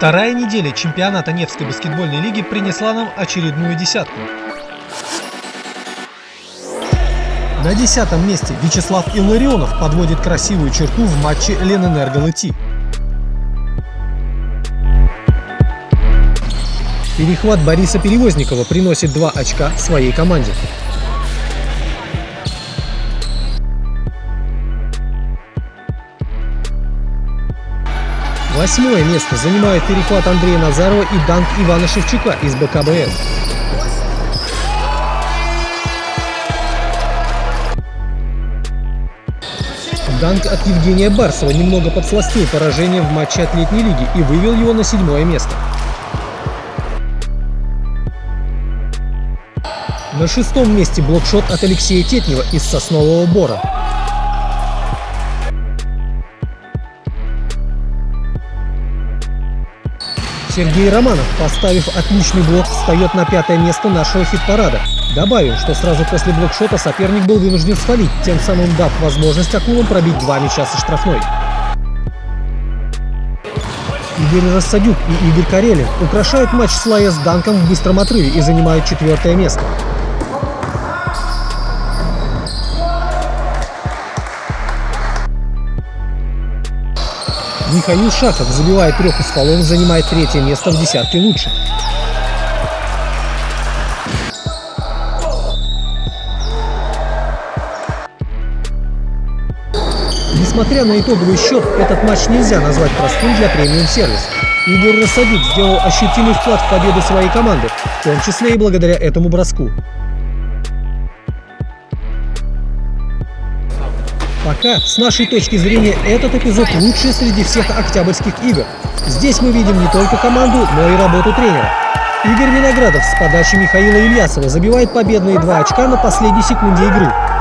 Вторая неделя чемпионата Невской баскетбольной лиги принесла нам очередную десятку. На 10-м месте Вячеслав Илларионов подводит красивую черту в матче Ленэнерго-ЛТ. Перехват Бориса Перевозникова приносит 2 очка своей команде. Восьмое место занимает перехват Андрея Назарова и данк Ивана Шевчука из БКБН. Данк от Евгения Барсова немного подсластил поражение в матче от летней лиги и вывел его на 7-е место. На 6-м месте блокшот от Алексея Тетнева из Соснового Бора. Сергей Романов, поставив отличный блок, встает на 5-е место нашего хит-парада. Добавим, что сразу после блокшота соперник был вынужден сфолить, тем самым дав возможность акулам пробить 2 мяча со штрафной. Игорь Рассадюк и Игорь Карелин украшают матч Слая с данком в быстром отрыве и занимают 4-е место. Михаил Шахов забивает 3 из фолов, занимает 3-е место в десятке лучших. Несмотря на итоговый счет, этот матч нельзя назвать простым для премиум-сервиса. Игорь Рассадюк сделал ощутимый вклад в победу своей команды, в том числе и благодаря этому броску. Пока, с нашей точки зрения, этот эпизод лучший среди всех октябрьских игр. Здесь мы видим не только команду, но и работу тренера. Игорь Виноградов с подачи Михаила Ильясова забивает победные 2 очка на последней секунде игры.